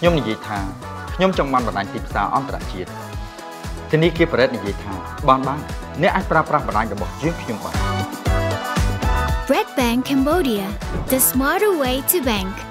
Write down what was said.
ខ្ញុំនិយាយថាខ្ញុំចង់បានបណ្ដាញទីផ្សារអន្តរជាតិធនាគារប្រេតនិយាយថាបានអ្នកអាចប្រើប្រាស់បណ្ដាញរបស់យើងខ្ញុំបាន Red Bank Cambodia, the smarter way to bank.